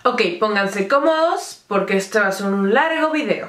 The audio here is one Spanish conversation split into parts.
Ok, pónganse cómodos porque este va a ser un largo video.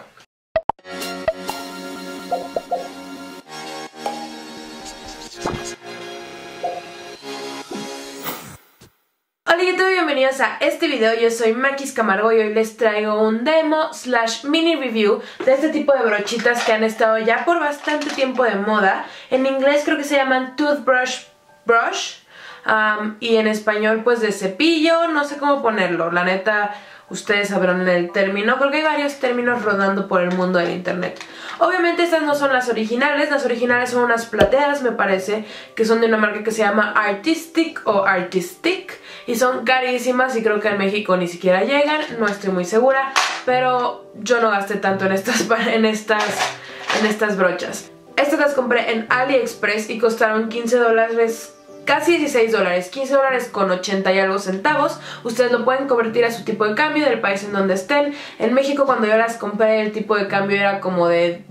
Hola YouTube, bienvenidos a este video. Yo soy Makis Camargo y hoy les traigo un demo / mini review de este tipo de brochitas que han estado ya por bastante tiempo de moda. En inglés creo que se llaman toothbrush brush y en español pues de cepillo, no sé cómo ponerlo, la neta ustedes sabrán el término, creo que hay varios términos rodando por el mundo del internet. Obviamente estas no son las originales son unas plateadas me parece, que son de una marca que se llama Artistic o Artistic y son carísimas y creo que en México ni siquiera llegan, no estoy muy segura, pero yo no gasté tanto en estas brochas. Estas las compré en AliExpress y costaron $15, casi $16, $15 con 80 y algo centavos. Ustedes lo pueden convertir a su tipo de cambio del país en donde estén. En México cuando yo las compré el tipo de cambio era como de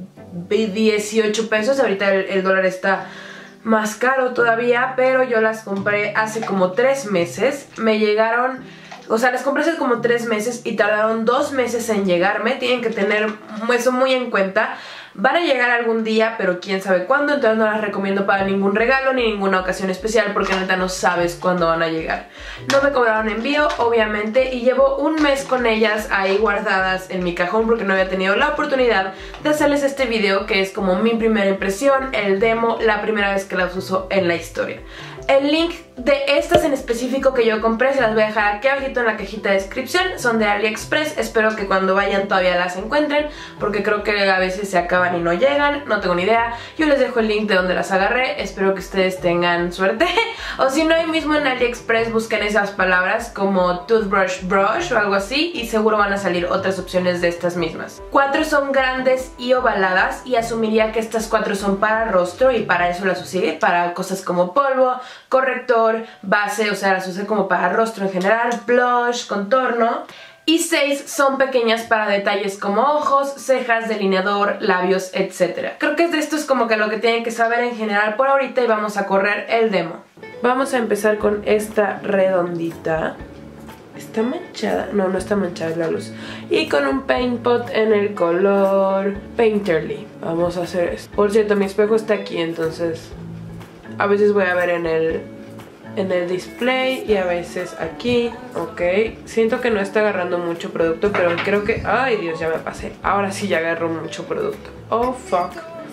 18 pesos, ahorita el dólar está más caro todavía, pero yo las compré hace como 3 meses. Me llegaron, o sea, las compré hace como 3 meses y tardaron 2 meses en llegarme. Tienen que tener eso muy en cuenta. Van a llegar algún día, pero quién sabe cuándo, entonces no las recomiendo para ningún regalo ni ninguna ocasión especial porque neta no sabes cuándo van a llegar. No me cobraron envío, obviamente, y llevo un mes con ellas ahí guardadas en mi cajón porque no había tenido la oportunidad de hacerles este video que es como mi primera impresión, el demo, la primera vez que las uso en la historia. El link de estas en específico que yo compré se las voy a dejar aquí abajito en la cajita de descripción. Son de AliExpress, espero que cuando vayan todavía las encuentren porque creo que a veces se acaban y no llegan, no tengo ni idea. Yo les dejo el link de donde las agarré, espero que ustedes tengan suerte. O si no, ahí mismo en AliExpress busquen esas palabras como toothbrush brush o algo así y seguro van a salir otras opciones de estas mismas. 4 son grandes y ovaladas y asumiría que estas 4 son para rostro y para eso las usé, para cosas como polvo, corrector, base, o sea las usé como para rostro en general, blush, contorno. Y 6 son pequeñas para detalles como ojos, cejas, delineador, labios, etc. Creo que esto es como que lo que tienen que saber en general por ahorita y vamos a correr el demo. Vamos a empezar con esta redondita. ¿Está manchada? No, no está manchada, es la luz. Y con un paint pot en el color Painterly. Vamos a hacer esto. Por cierto, mi espejo está aquí, entonces a veces voy a ver en el display y a veces aquí. Ok, siento que no está agarrando mucho producto, pero creo que... ¡Ay, Dios! Ya me pasé. Ahora sí ya agarró mucho producto. ¡Oh, fuck!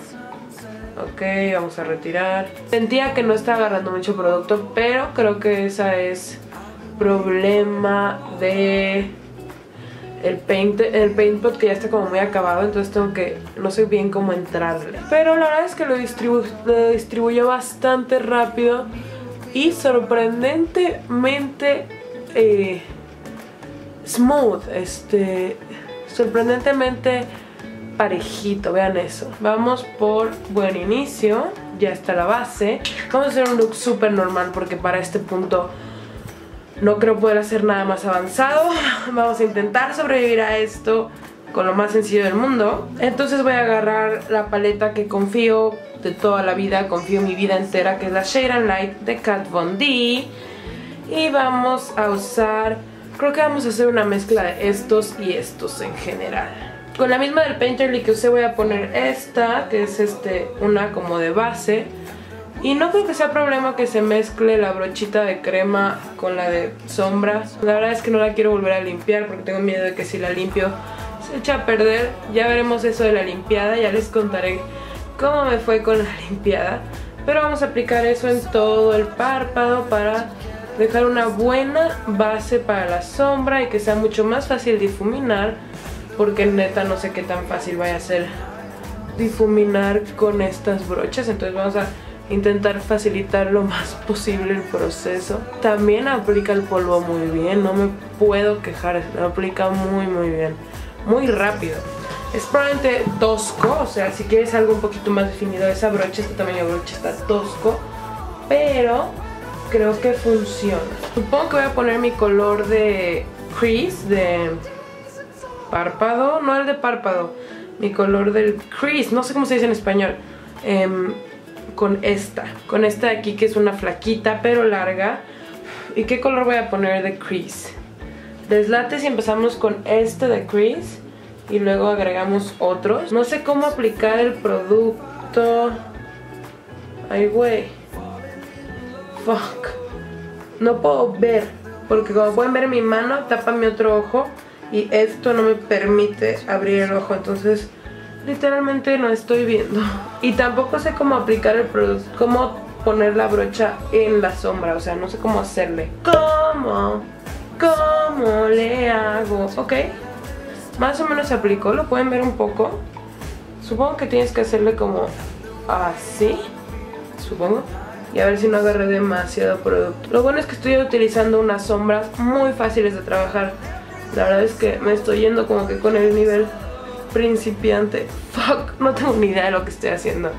Ok, vamos a retirar. Sentía que no estaba agarrando mucho producto, pero creo que esa es problema de el paint pot que ya está como muy acabado, entonces tengo que, no sé bien cómo entrarle. Pero la verdad es que lo distribuyó bastante rápido y sorprendentemente smooth, sorprendentemente parejito, vean eso. Vamos por buen inicio, ya está la base. Vamos a hacer un look súper normal porque para este punto no creo poder hacer nada más avanzado. Vamos a intentar sobrevivir a esto con lo más sencillo del mundo. Entonces voy a agarrar la paleta que confío de toda la vida, confío mi vida entera, que es la Shade and Light de Kat Von D. Y vamos a usar, creo que vamos a hacer una mezcla de estos y estos en general. Con la misma del Painterly que usé voy a poner esta, que es una como de base. Y no creo que sea problema que se mezcle la brochita de crema con la de sombra. La verdad es que no la quiero volver a limpiar porque tengo miedo de que si la limpio se echa a perder. Ya veremos eso de la limpiada, ya les contaré cómo me fue con la limpiada. Pero vamos a aplicar eso en todo el párpado para dejar una buena base para la sombra y que sea mucho más fácil difuminar, porque neta no sé qué tan fácil vaya a ser difuminar con estas brochas. Entonces vamos a intentar facilitar lo más posible el proceso. También aplica el polvo muy bien, no me puedo quejar, lo aplica muy bien, muy rápido. Es probablemente tosco, o sea, si quieres algo un poquito más definido, esa brocha, este tamaño de brocha está tosco, pero creo que funciona. Supongo que voy a poner mi color de crease, de párpado, no el de párpado, mi color del crease, no sé cómo se dice en español, con esta de aquí que es una flaquita pero larga. ¿Y qué color voy a poner de crease? deslate si empezamos con este de crease y luego agregamos otros. No sé cómo aplicar el producto. Ay, güey. Fuck. No puedo ver, porque como pueden ver mi mano tapa mi otro ojo y esto no me permite abrir el ojo, entonces literalmente no estoy viendo. Y tampoco sé cómo aplicar el producto, cómo poner la brocha en la sombra, o sea, no sé cómo hacerle. ¿Cómo le hago? Ok, más o menos se aplicó, lo pueden ver un poco. Supongo que tienes que hacerle como así, supongo. Y a ver si no agarré demasiado producto. Lo bueno es que estoy utilizando unas sombras muy fáciles de trabajar. La verdad es que me estoy yendo como que con el nivel principiante. Fuck, no tengo ni idea de lo que estoy haciendo.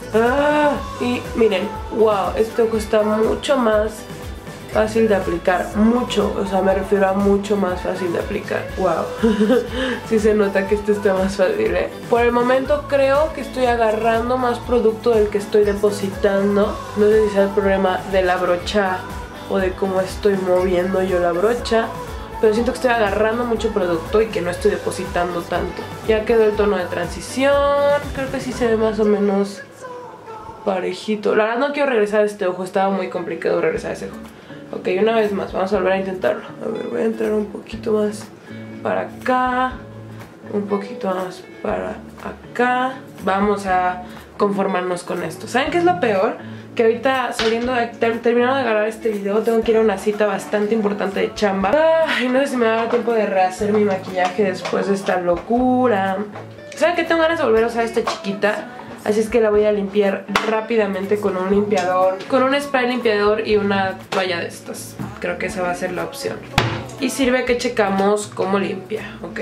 Y miren, wow, este ojo está mucho más fácil de aplicar. Mucho, o sea, me refiero a mucho más fácil de aplicar. Wow. Sí se nota que este está más fácil, ¿eh? Por el momento creo que estoy agarrando más producto del que estoy depositando. No sé si sea el problema de la brocha o de cómo estoy moviendo yo la brocha, pero siento que estoy agarrando mucho producto y que no estoy depositando tanto. Ya quedó el tono de transición. Creo que sí se ve más o menos parejito. La verdad no quiero regresar a este ojo, estaba muy complicado regresar a ese ojo. Ok, una vez más, vamos a volver a intentarlo. A ver, voy a entrar un poquito más para acá, un poquito más para acá. Vamos a conformarnos con esto. ¿Saben qué es lo peor? Que ahorita saliendo terminando de grabar este video, tengo que ir a una cita bastante importante de chamba. Y no sé si me va a dar tiempo de rehacer mi maquillaje después de esta locura. ¿Saben qué? Tengo ganas de volver a usar esta chiquita. Así es que la voy a limpiar rápidamente con un limpiador, con un spray limpiador y una toalla de estas. Creo que esa va a ser la opción. Y sirve que checamos cómo limpia. Ok.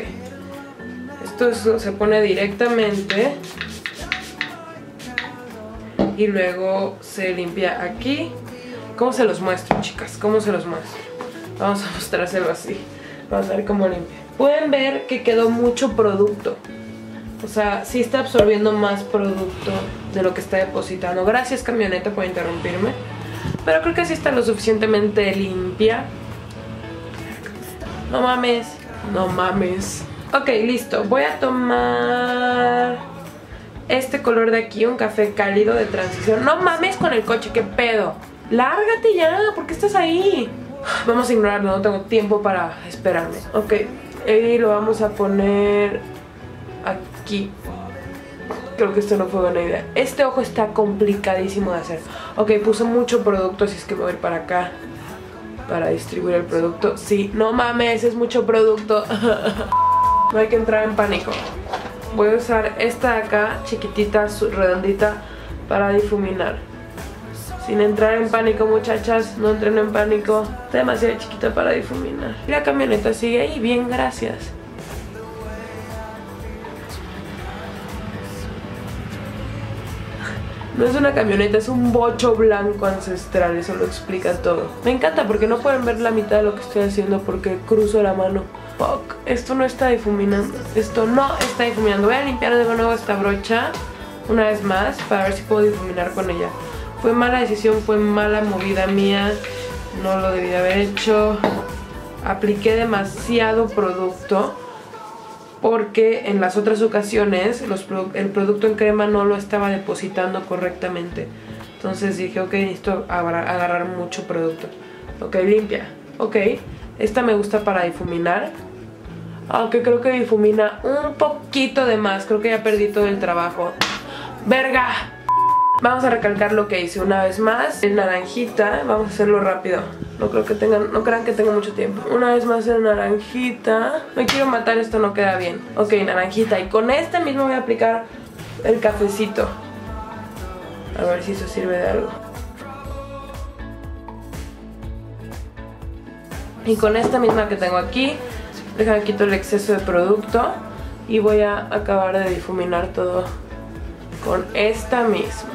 Esto se pone directamente y luego se limpia aquí. ¿Cómo se los muestro, chicas? ¿Cómo se los muestro? Vamos a mostrárselo así. Vamos a ver cómo limpia. Pueden ver que quedó mucho producto. O sea, sí está absorbiendo más producto de lo que está depositando. Gracias, camioneta, por interrumpirme. Pero creo que sí está lo suficientemente limpia. No mames. No mames. Ok, listo. Voy a tomar este color de aquí, un café cálido de transición. No mames con el coche, qué pedo. Lárgate ya, ¿por qué estás ahí? Vamos a ignorarlo, no tengo tiempo para esperarme. Ok, y lo vamos a poner aquí. Creo que esto no fue buena idea. Este ojo está complicadísimo de hacer. Ok, puse mucho producto, así es que me voy a ir para acá para distribuir el producto. Sí, no mames, es mucho producto. No hay que entrar en pánico. Voy a usar esta de acá, chiquitita, redondita, para difuminar. Sin entrar en pánico, muchachas, no entren en pánico. Está demasiado chiquita para difuminar. Y la camioneta sigue ahí, bien, gracias. No es una camioneta, es un bocho blanco ancestral, eso lo explica todo. Me encanta porque no pueden ver la mitad de lo que estoy haciendo porque cruzo la mano. Fuck, esto no está difuminando. Esto no está difuminando. Voy a limpiar de nuevo esta brocha una vez más para ver si puedo difuminar con ella. Fue mala decisión, fue mala movida mía. No lo debí de haber hecho. Apliqué demasiado producto porque en las otras ocasiones el producto en crema no lo estaba depositando correctamente. Entonces dije, ok, necesito agarrar mucho producto. Ok, limpia. Ok, esta me gusta para difuminar, aunque creo que difumina un poquito de más. Creo que ya perdí todo el trabajo. ¡Verga! Vamos a recalcar lo que hice una vez más. El naranjita, vamos a hacerlo rápido. No crean que tenga mucho tiempo. Una vez más el naranjita. Me quiero matar, esto no queda bien. Ok, naranjita. Y con este mismo voy a aplicar el cafecito. A ver si eso sirve de algo. Y con esta misma que tengo aquí, déjame quito el exceso de producto. Y voy a acabar de difuminar todo con esta misma.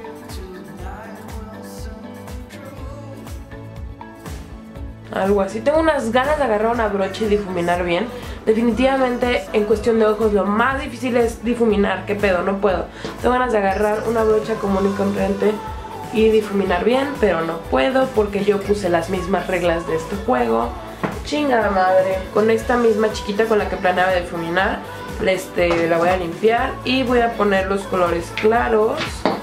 Algo así. Tengo unas ganas de agarrar una brocha y difuminar bien. Definitivamente en cuestión de ojos lo más difícil es difuminar. ¿Qué pedo? No puedo. Tengo ganas de agarrar una brocha común y corriente y difuminar bien, pero no puedo porque yo puse las mismas reglas de este juego Chingada madre. Con esta misma chiquita con la que planeaba difuminar, la voy a limpiar y voy a poner los colores claros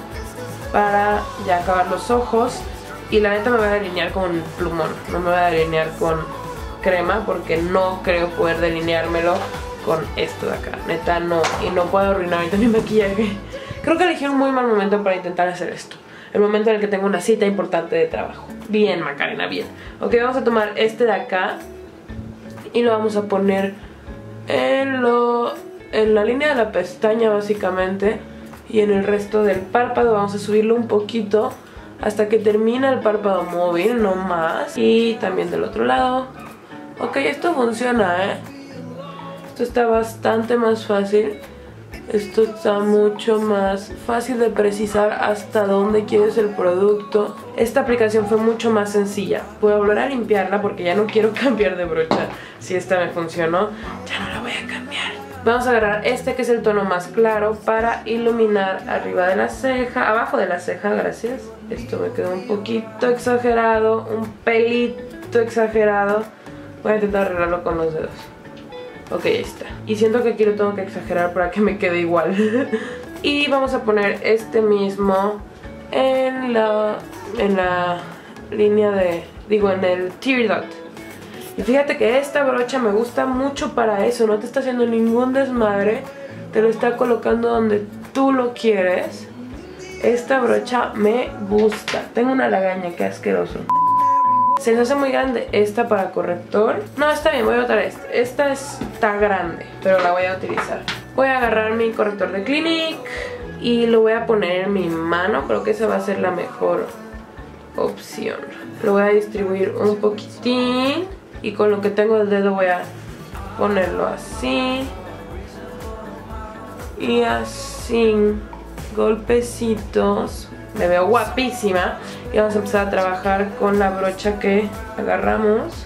para ya acabar los ojos. Y la neta me voy a delinear con plumón, no me voy a delinear con crema porque no creo poder delineármelo con esto de acá. Neta no, y no puedo arruinar ahorita mi maquillaje. Creo que elegí un muy mal momento para intentar hacer esto. El momento en el que tengo una cita importante de trabajo. Bien, Macarena, bien. Ok, vamos a tomar este de acá y lo vamos a poner en la línea de la pestaña básicamente. Y en el resto del párpado vamos a subirlo un poquito hasta que termine el párpado móvil, no más. Y también del otro lado. Ok, esto funciona, Esto está bastante más fácil. Esto está mucho más fácil de precisar hasta dónde quieres el producto. Esta aplicación fue mucho más sencilla. Voy a volver a limpiarla porque ya no quiero cambiar de brocha. Si esta me funcionó, ya no la voy a cambiar. Vamos a agarrar este que es el tono más claro para iluminar arriba de la ceja, abajo de la ceja, gracias. Esto me quedó un poquito exagerado, un pelito exagerado. Voy a intentar arreglarlo con los dedos. Ok, ahí está. Y siento que aquí lo tengo que exagerar para que me quede igual. Y vamos a poner este mismo en la línea de... en el tear duct. Y fíjate que esta brocha me gusta mucho para eso. No te está haciendo ningún desmadre. Te lo está colocando donde tú lo quieres. Esta brocha me gusta. Tengo una lagaña, qué asqueroso. Se les hace muy grande esta para corrector. No, está bien, voy a botar esta. Esta está grande, pero la voy a utilizar. Voy a agarrar mi corrector de Clinique y lo voy a poner en mi mano. Creo que esa va a ser la mejor opción. Lo voy a distribuir un poquitín y con lo que tengo del dedo voy a ponerlo así y así, golpecitos. Me veo guapísima. Y vamos a empezar a trabajar con la brocha que agarramos.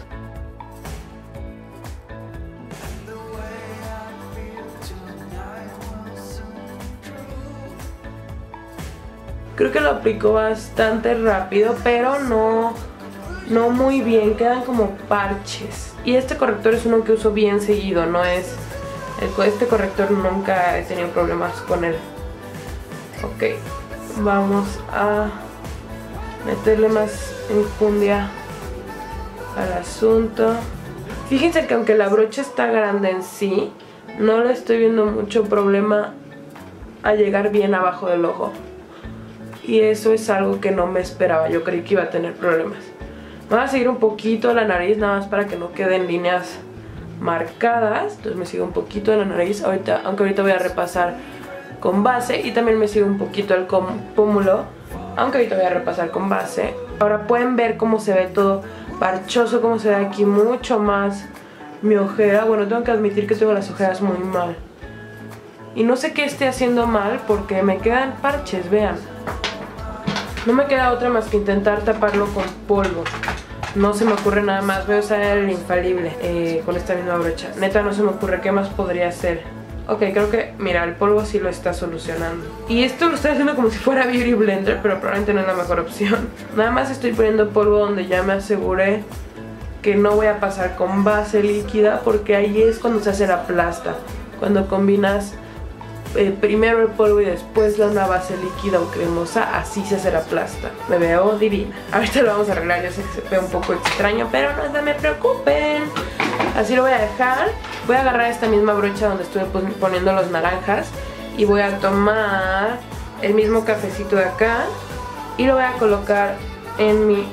Creo que lo aplico bastante rápido, pero no muy bien, quedan como parches. Y este corrector es uno que uso bien seguido, no es... Este corrector nunca he tenido problemas con él. Ok, vamos a meterle más enjundia al asunto. Fíjense que aunque la brocha está grande en sí, no le estoy viendo mucho problema a llegar bien abajo del ojo. Y eso es algo que no me esperaba, yo creí que iba a tener problemas. Voy a seguir un poquito la nariz, nada más para que no queden líneas marcadas. Entonces me sigo un poquito de la nariz, aunque ahorita voy a repasar con base. Y también me sigo un poquito el pómulo, aunque ahorita voy a repasar con base. Ahora pueden ver cómo se ve todo parchoso, cómo se ve aquí mucho más mi ojera. Bueno, tengo que admitir que tengo las ojeras muy mal. Y no sé qué esté haciendo mal porque me quedan parches, vean. No me queda otra más que intentar taparlo con polvo. No se me ocurre nada más. Voy a usar el infalible con esta misma brocha. Neta no se me ocurre qué más podría hacer. Ok, creo que, mira, el polvo sí lo está solucionando. Y esto lo estoy haciendo como si fuera Beauty Blender, pero probablemente no es la mejor opción. Nada más estoy poniendo polvo donde ya me aseguré que no voy a pasar con base líquida, porque ahí es cuando se hace la plasta. Cuando combinas primero el polvo y después una base líquida o cremosa, así se hace la plasta. Me veo divina. Ahorita lo vamos a arreglar, yo sé que se ve un poco extraño, pero no se me preocupen. Así lo voy a dejar. Voy a agarrar esta misma brocha donde estuve poniendo los naranjas y voy a tomar el mismo cafecito de acá y lo voy a colocar en mi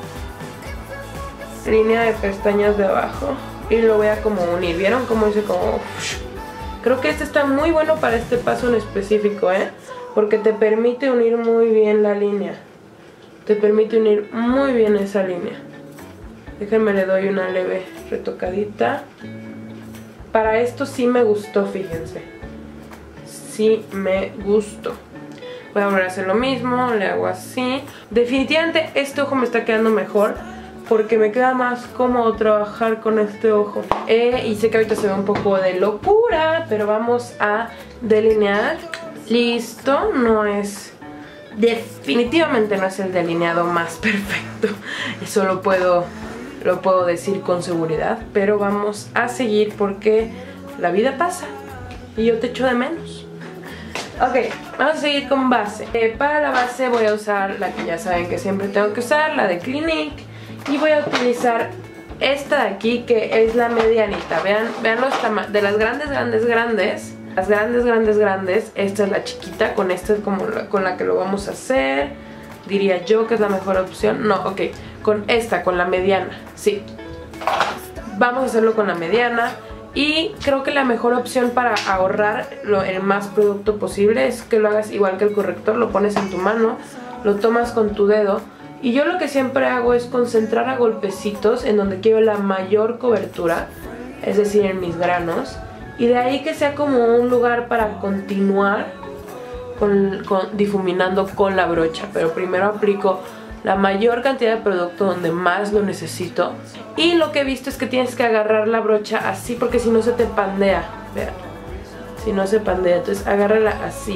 línea de pestañas de abajo y lo voy a como unir. ¿Vieron cómo hice como...? Creo que este está muy bueno para este paso en específico, porque te permite unir muy bien la línea. Te permite unir muy bien esa línea. Déjenme, le doy una leve retocadita. Para esto sí me gustó, fíjense. Sí me gustó. Voy a volver a hacer lo mismo, le hago así. Definitivamente este ojo me está quedando mejor, porque me queda más cómodo trabajar con este ojo. Y sé que ahorita se ve un poco de locura, pero vamos a delinear. Listo, no es... Definitivamente no es el delineado más perfecto. Eso lo puedo lo puedo decir con seguridad, pero vamos a seguir porque la vida pasa y yo te echo de menos. Ok, vamos a seguir con base. Para la base voy a usar la que ya saben que siempre tengo que usar, la de Clinique, y voy a utilizar esta de aquí, que es la medianita. Vean los tamaños de las grandes, las grandes, esta es la chiquita, con esta es como con la que lo vamos a hacer. Diría yo que es la mejor opción. No, ok, con esta, con la mediana, sí. Vamos a hacerlo con la mediana. Y creo que la mejor opción para ahorrar el más producto posible es que lo hagas igual que el corrector. Lo pones en tu mano, lo tomas con tu dedo. Y yo lo que siempre hago es concentrar a golpecitos en donde quiero la mayor cobertura, es decir, en mis granos. Y de ahí que sea como un lugar para continuar difuminando con la brocha. Pero primero aplico la mayor cantidad de producto donde más lo necesito. Y lo que he visto es que tienes que agarrar la brocha así, porque si no se te pandea. Vean, si no se pandea, entonces agárrala así.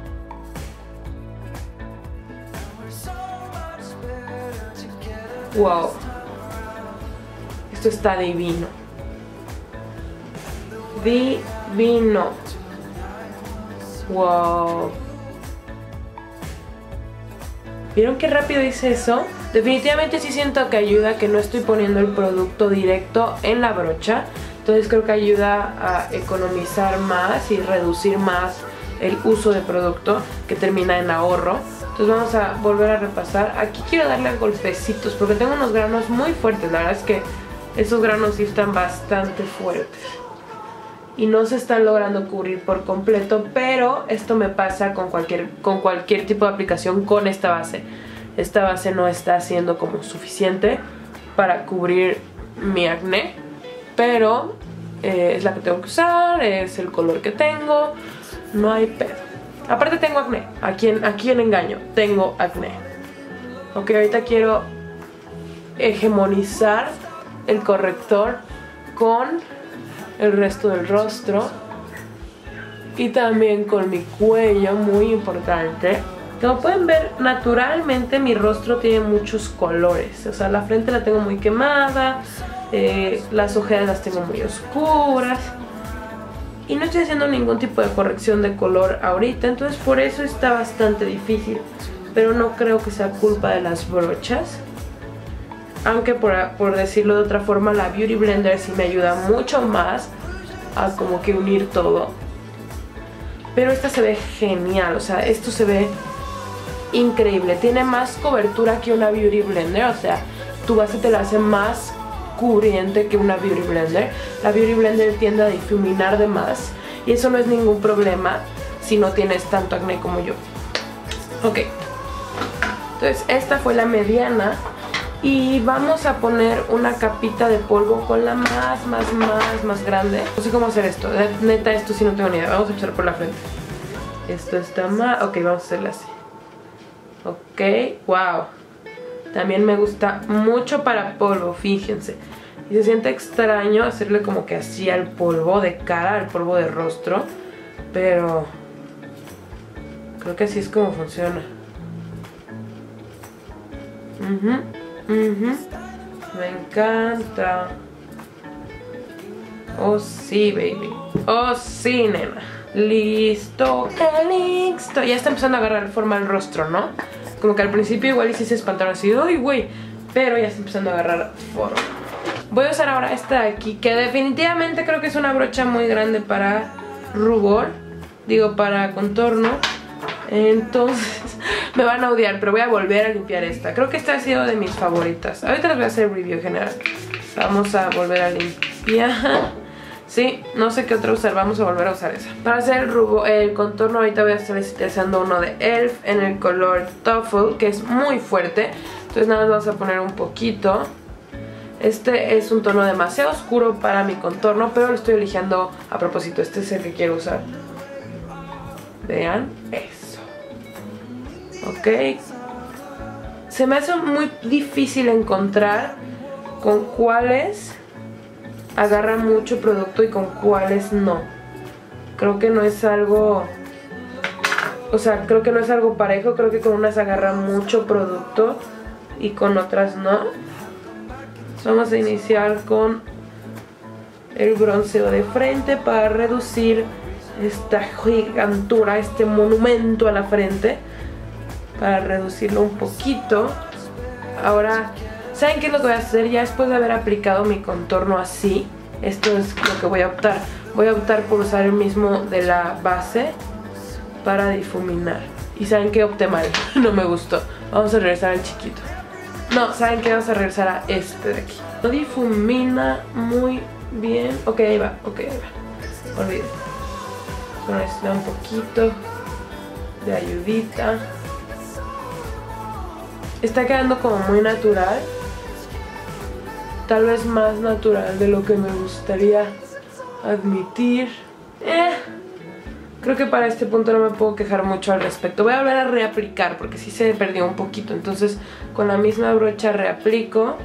Wow, esto está divino. Divino. Wow. ¿Vieron qué rápido hice eso? Definitivamente sí siento que ayuda, que no estoy poniendo el producto directo en la brocha. Entonces creo que ayuda a economizar más y reducir más el uso de producto, que termina en ahorro. Entonces vamos a volver a repasar. Aquí quiero darle golpecitos porque tengo unos granos muy fuertes. La verdad es que esos granos sí están bastante fuertes y no se están logrando cubrir por completo, pero esto me pasa con cualquier tipo de aplicación con esta base. Esta base no está siendo como suficiente para cubrir mi acné, pero es la que tengo que usar, es el color que tengo, no hay pedo. Aparte tengo acné, ¿a quién engaño? Tengo acné. Ok, ahorita quiero hegemonizar el corrector con el resto del rostro y también con mi cuello, muy importante. Como pueden ver, naturalmente mi rostro tiene muchos colores. O sea, la frente la tengo muy quemada, las ojeras las tengo muy oscuras y no estoy haciendo ningún tipo de corrección de color ahorita, entonces por eso está bastante difícil. Pero no creo que sea culpa de las brochas, aunque por decirlo de otra forma, la Beauty Blender sí me ayuda mucho más a como que unir todo. Pero esta se ve genial, o sea, esto se ve increíble. Tiene más cobertura que una Beauty Blender, o sea, tu base te la hace más cubriente que una Beauty Blender. La Beauty Blender tiende a difuminar de más y eso no es ningún problema si no tienes tanto acné como yo. Ok, entonces esta fue la mediana. Y vamos a poner una capita de polvo con la más grande. No sé cómo hacer esto, neta esto sí no tengo ni idea. Vamos a echar por la frente. Esto está más... Ok, vamos a hacerla así. Ok, wow. También me gusta mucho para polvo, fíjense. Y se siente extraño hacerle como que así al polvo de cara, al polvo de rostro. Pero creo que así es como funciona. Me encanta. Oh sí, baby. Oh sí, nena. Listo, listo. Ya está empezando a agarrar forma el rostro, ¿no? Como que al principio igual y sí se espantaron así, uy, güey. Pero ya está empezando a agarrar forma. Voy a usar ahora esta de aquí, que definitivamente creo que es una brocha muy grande para rubor. Digo, para contorno. Entonces me van a odiar, pero voy a volver a limpiar esta. Creo que esta ha sido de mis favoritas. Ahorita les voy a hacer review general. Vamos a volver a limpiar. Sí, no sé qué otra usar, vamos a volver a usar esa. Para hacer el contorno ahorita voy a estar utilizando uno de ELF en el color Truffle, que es muy fuerte. Entonces nada más vamos a poner un poquito. Este es un tono demasiado oscuro para mi contorno, pero lo estoy eligiendo a propósito. Este es el que quiero usar. Vean eso. Ok, se me hace muy difícil encontrar con cuáles agarra mucho producto y con cuáles no. Creo que no es algo, o sea, creo que no es algo parejo. Creo que con unas agarra mucho producto y con otras no. Vamos a iniciar con el bronceo de frente para reducir esta gigantura, este monumento a la frente, para reducirlo un poquito. Ahora, ¿saben qué es lo que voy a hacer? Ya después de haber aplicado mi contorno así, esto es lo que voy a optar. Voy a optar por usar el mismo de la base para difuminar. Y ¿saben qué? Opté mal, no me gustó. Vamos a regresar al chiquito. No, ¿saben qué? Vamos a regresar a este de aquí. No difumina muy bien. Ok, ahí va, olviden. Solo necesita un poquito de ayudita. Está quedando como muy natural. Tal vez más natural de lo que me gustaría admitir. Creo que para este punto no me puedo quejar mucho al respecto. Voy a volver a reaplicar porque sí se perdió un poquito. Entonces con la misma brocha reaplico.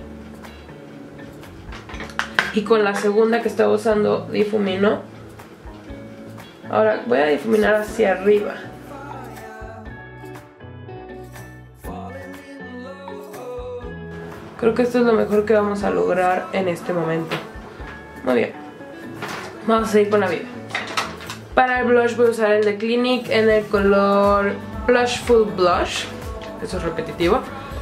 Y con la segunda que estaba usando difumino. Ahora voy a difuminar hacia arriba. Creo que esto es lo mejor que vamos a lograr en este momento. Muy bien. Vamos a seguir con la vida. Para el blush voy a usar el de Clinique en el color Blushful Blush. Eso es repetitivo.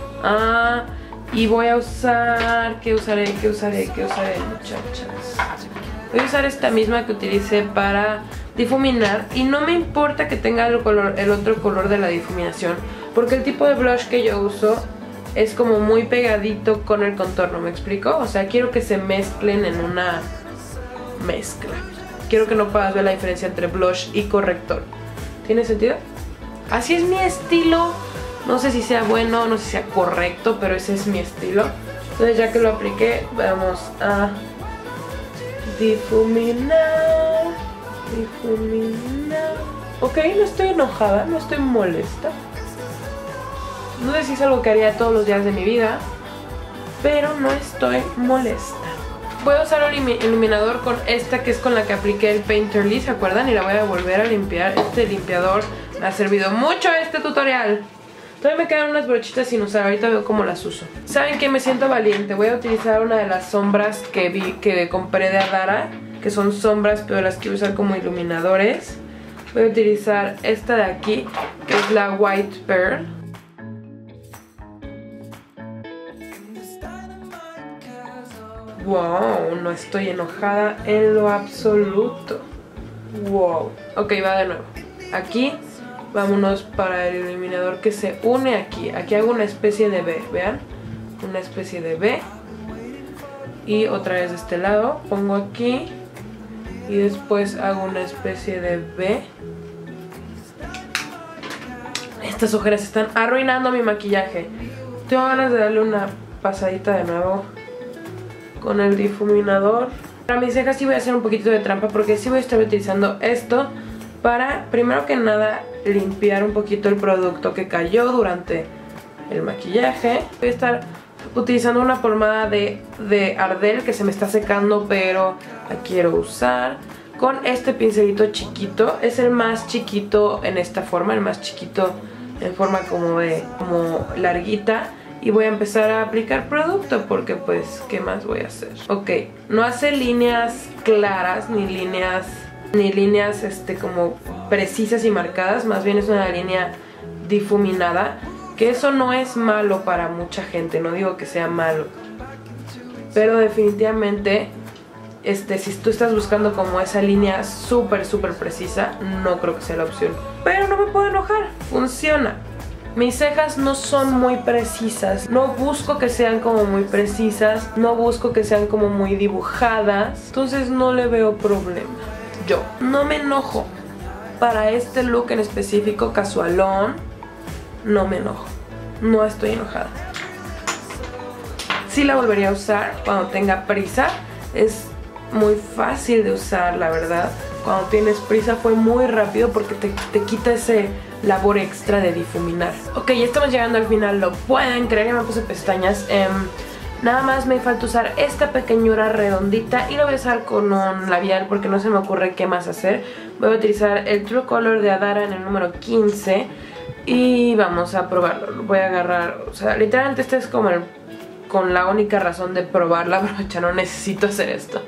Y voy a usar... ¿Qué usaré, muchachas? Voy a usar esta misma que utilicé para difuminar. Y no me importa que tenga el otro color de la difuminación, porque el tipo de blush que yo uso es como muy pegadito con el contorno, ¿me explico? O sea, quiero que se mezclen en una mezcla. Quiero que no puedas ver la diferencia entre blush y corrector. ¿Tiene sentido? Así es mi estilo. No sé si sea bueno, no sé si sea correcto, pero ese es mi estilo. Entonces ya que lo apliqué, vamos a difuminar. Ok, no estoy enojada, no estoy molesta. No sé si es algo que haría todos los días de mi vida, pero no estoy molesta. Voy a usar un iluminador con esta que es con la que apliqué el Painterly, ¿se acuerdan? Y la voy a volver a limpiar. Este limpiador me ha servido mucho en este tutorial. Todavía me quedan unas brochitas sin usar, ahorita veo cómo las uso. ¿Saben qué? Me siento valiente. Voy a utilizar una de las sombras que compré de Adara, que son sombras, pero las quiero usar como iluminadores. Voy a utilizar esta de aquí, que es la White Pearl. Wow, no estoy enojada en lo absoluto. Wow. Ok, va de nuevo. Aquí, vámonos para el iluminador que se une aquí. Aquí hago una especie de V, vean. Una especie de V. Y otra vez de este lado, pongo aquí. Y después hago una especie de V. Estas ojeras están arruinando mi maquillaje. Tengo ganas de darle una pasadita de nuevo con el difuminador. Para mis cejas sí voy a hacer un poquito de trampa, porque sí voy a estar utilizando esto para, primero que nada, limpiar un poquito el producto que cayó durante el maquillaje. Voy a estar utilizando una pomada de Ardell que se me está secando, pero la quiero usar con este pincelito chiquito. Es el más chiquito en esta forma, el más chiquito en forma como larguita. Y voy a empezar a aplicar producto porque pues, ¿qué más voy a hacer? Ok, no hace líneas claras ni líneas como precisas y marcadas. Más bien es una línea difuminada, que eso no es malo para mucha gente, no digo que sea malo, pero definitivamente si tú estás buscando como esa línea súper precisa, no creo que sea la opción. Pero no me puedo enojar, funciona. Mis cejas no son muy precisas, no busco que sean como muy precisas, no busco que sean como muy dibujadas, entonces no le veo problema. Yo no me enojo. Para este look en específico, casualón, no me enojo, no estoy enojada. Sí la volvería a usar cuando tenga prisa, es muy fácil de usar, la verdad. Cuando tienes prisa fue muy rápido porque te quita ese labor extra de difuminar. Ok, ya estamos llegando al final, lo pueden creer, ya me puse pestañas. Nada más me falta usar esta pequeñura redondita y lo voy a usar con un labial porque no se me ocurre qué más hacer. Voy a utilizar el True Color de Adara en el número 15 y vamos a probarlo. Voy a agarrar, o sea, literalmente este es como el con la única razón de probar la brocha, no necesito hacer esto.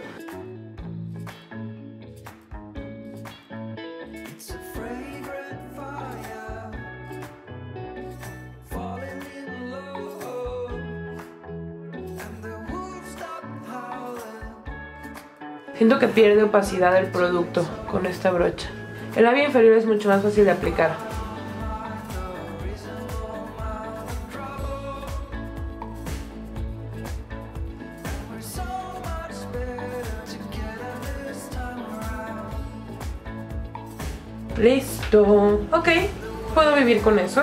Siento que pierde opacidad el producto con esta brocha. El labio inferior es mucho más fácil de aplicar. Listo. Ok, puedo vivir con eso.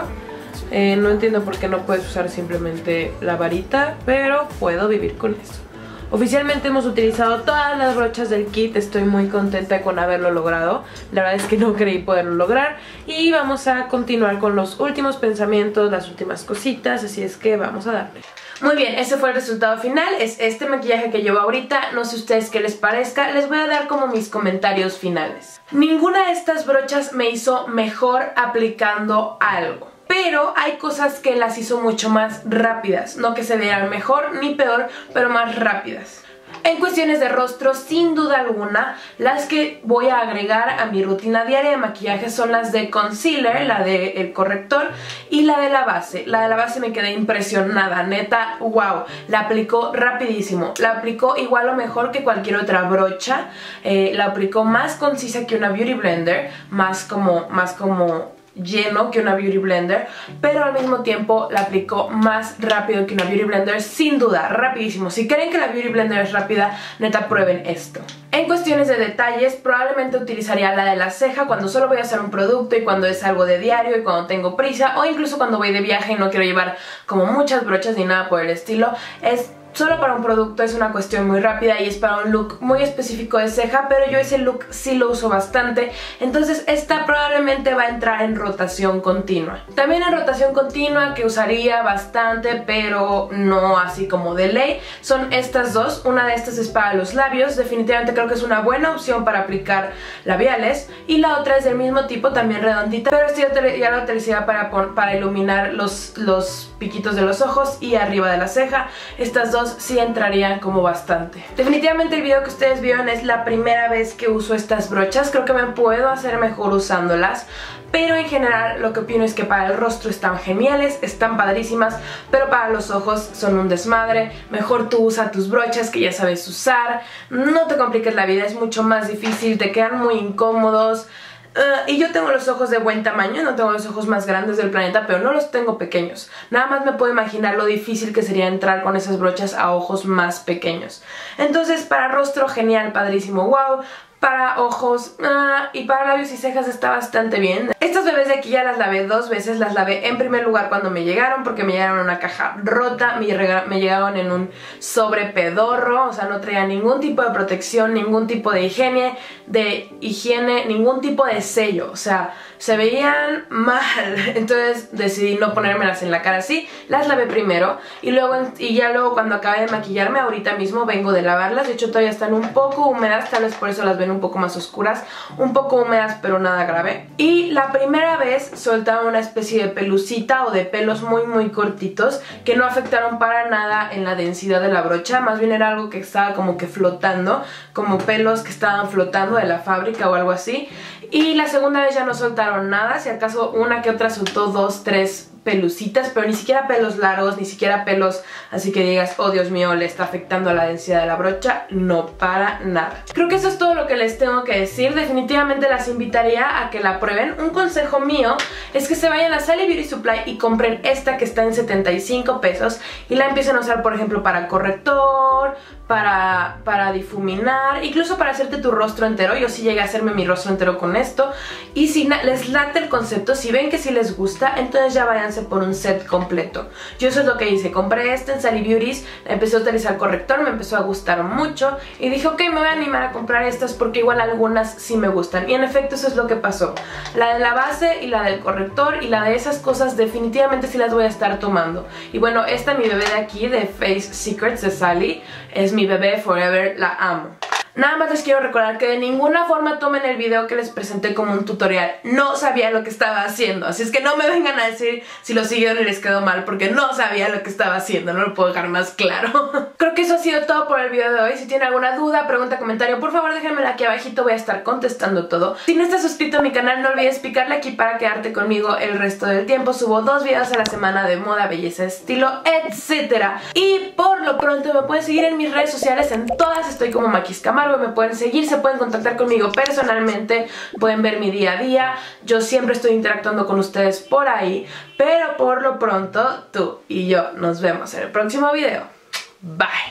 No entiendo por qué no puedes usar simplemente la varita, pero puedo vivir con eso. Oficialmente hemos utilizado todas las brochas del kit, estoy muy contenta con haberlo logrado. La verdad es que no creí poderlo lograr. Y vamos a continuar con los últimos pensamientos, las últimas cositas, así es que vamos a darle. Muy bien, ese fue el resultado final, es este maquillaje que llevo ahorita, no sé ustedes qué les parezca, les voy a dar como mis comentarios finales. Ninguna de estas brochas me hizo mejor aplicando algo, pero hay cosas que las hizo mucho más rápidas, no que se vean mejor ni peor, pero más rápidas. En cuestiones de rostro, sin duda alguna, las que voy a agregar a mi rutina diaria de maquillaje son las de concealer, la del corrector y la de la base. La de la base me quedé impresionada, neta, wow, la aplicó rapidísimo, la aplicó igual o mejor que cualquier otra brocha, la aplicó más concisa que una Beauty Blender, más como lleno que una Beauty Blender, pero al mismo tiempo la aplicó más rápido que una Beauty Blender, sin duda, rapidísimo. Si creen que la Beauty Blender es rápida, neta, prueben esto. En cuestiones de detalles, probablemente utilizaría la de la ceja cuando solo voy a hacer un producto y cuando es algo de diario y cuando tengo prisa, o incluso cuando voy de viaje y no quiero llevar como muchas brochas ni nada por el estilo. Es solo para un producto, es una cuestión muy rápida y es para un look muy específico de ceja, pero yo ese look sí lo uso bastante, entonces esta probablemente va a entrar en rotación continua. También en rotación continua que usaría bastante, pero no así como de ley, son estas dos. Una de estas es para los labios, definitivamente creo que es una buena opción para aplicar labiales, y la otra es del mismo tipo, también redondita, pero esta ya la utilizaría para iluminar los piquitos de los ojos y arriba de la ceja. Estas dos sí entrarían como bastante. Definitivamente el video que ustedes vieron es la primera vez que uso estas brochas, creo que me puedo hacer mejor usándolas, pero en general lo que opino es que para el rostro están geniales, están padrísimas, pero para los ojos son un desmadre. Mejor tú usa tus brochas que ya sabes usar, no te compliques la vida, es mucho más difícil, te quedan muy incómodos. Y yo tengo los ojos de buen tamaño, no tengo los ojos más grandes del planeta, pero no los tengo pequeños. Nada más me puedo imaginar lo difícil que sería entrar con esas brochas a ojos más pequeños. Entonces para rostro genial, padrísimo, wow. Para ojos y para labios y cejas está bastante bien. Estas bebés de aquí ya las lavé dos veces. Las lavé en primer lugar cuando me llegaron, porque me llegaron en una caja rota, me llegaron en un sobre pedorro, o sea, no traía ningún tipo de protección, ningún tipo de higiene, ningún tipo de sello, o sea, se veían mal. Entonces decidí no ponérmelas en la cara así, las lavé primero y ya luego cuando acabé de maquillarme, ahorita mismo vengo de lavarlas. De hecho todavía están un poco húmedas, tal vez por eso las ven un poco más oscuras, un poco húmedas, pero nada grave. Y la primera vez soltaron una especie de pelucita o de pelos muy cortitos que no afectaron para nada en la densidad de la brocha, más bien era algo que estaba como que flotando, como pelos que estaban flotando de la fábrica o algo así. Y la segunda vez ya no soltaron nada, si acaso una que otra soltó 2, 3 pelucitas, pero ni siquiera pelos largos, ni siquiera pelos así que digas, oh Dios mío, le está afectando a la densidad de la brocha, no, para nada. Creo que eso es todo lo que les tengo que decir. Definitivamente las invitaría a que la prueben. Un consejo mío es que se vayan a Sally Beauty Supply y compren esta que está en 75 pesos y la empiecen a usar, por ejemplo, para corrector, para difuminar, incluso para hacerte tu rostro entero. Yo sí llegué a hacerme mi rostro entero con esto, y si les late el concepto, si ven que sí les gusta, entonces ya váyanse por un set completo. Yo eso es lo que hice, compré este en Sally Beauty, empecé a utilizar corrector, me empezó a gustar mucho y dije, ok, me voy a animar a comprar estas porque igual algunas sí me gustan, y en efecto eso es lo que pasó. La de la base y la del corrector y la de esas cosas definitivamente sí las voy a estar tomando. Y bueno, esta mi bebé de aquí de Face Secrets de Sally es mi bebé forever, la amo. Nada más les quiero recordar que de ninguna forma tomen el video que les presenté como un tutorial. No sabía lo que estaba haciendo, así es que no me vengan a decir si lo siguieron y les quedó mal, porque no sabía lo que estaba haciendo, no lo puedo dejar más claro. Creo que eso ha sido todo por el video de hoy. Si tienen alguna duda, pregunta, comentario, por favor déjenmela aquí abajito, voy a estar contestando todo. Si no estás suscrito a mi canal, no olvides picarle aquí para quedarte conmigo el resto del tiempo. Subo 2 videos a la semana de moda, belleza, estilo, etcétera. Y por lo pronto me pueden seguir en mis redes sociales, en todas estoy como Makis Camargo, me pueden seguir, se pueden contactar conmigo personalmente, pueden ver mi día a día, yo siempre estoy interactuando con ustedes por ahí, pero por lo pronto tú y yo nos vemos en el próximo video. Bye.